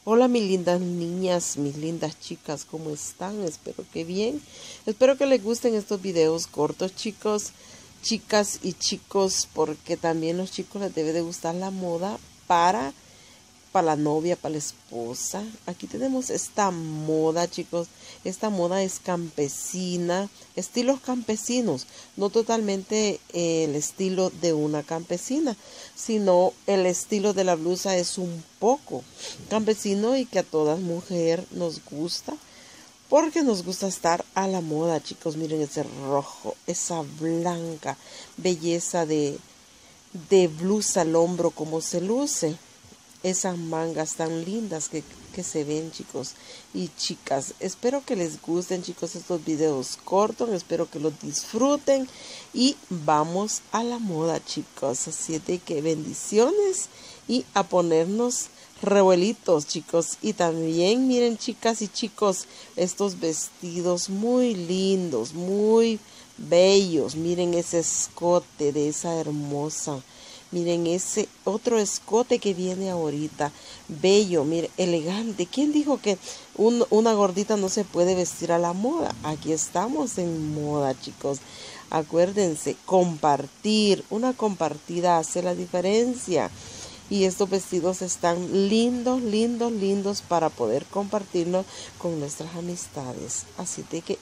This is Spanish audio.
Hola mis lindas niñas, mis lindas chicas, ¿cómo están? Espero que bien. Espero que les gusten estos videos cortos, chicos, chicas y chicos, porque también los chicos les debe de gustar la moda para la novia, para la esposa. Aquí tenemos esta moda, chicos. Esta moda es campesina, estilos campesinos, no totalmente el estilo de una campesina, sino el estilo de la blusa es un poco campesino y que a todas mujer nos gusta. Porque nos gusta estar a la moda, chicos. Miren ese rojo, esa blanca belleza de blusa al hombro, como se luce. Esas mangas tan lindas que se ven, chicos y chicas. Espero que les gusten, chicos, estos videos cortos. Espero que los disfruten. Y vamos a la moda, chicos. Así de que bendiciones y a ponernos revuelitos, chicos. Y también miren, chicas y chicos, estos vestidos muy lindos, muy bellos. Miren ese escote de esa hermosa. Miren ese otro escote que viene ahorita. Bello, miren, elegante. ¿Quién dijo que una gordita no se puede vestir a la moda? Aquí estamos en moda, chicos. Acuérdense, compartir. Una compartida hace la diferencia. Y estos vestidos están lindos, lindos, lindos para poder compartirlos con nuestras amistades. Así de que